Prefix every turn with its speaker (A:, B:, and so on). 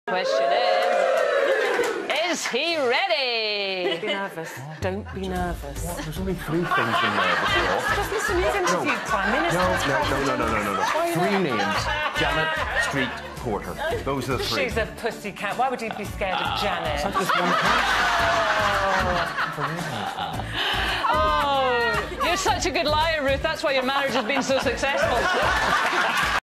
A: Question is he ready?
B: Don't be nervous. Don't be nervous.
C: What? There's only 3 things to be nervous for.
B: Just listen, you've interviewed Prime Minister.
C: No. 3 names. Janet, Street, Porter. Those are the 3.
B: She's a pussycat. Why would you be scared of Janet?
C: It's not just one person.
A: Oh, you're such a good liar, Ruth. That's why your marriage has been so successful.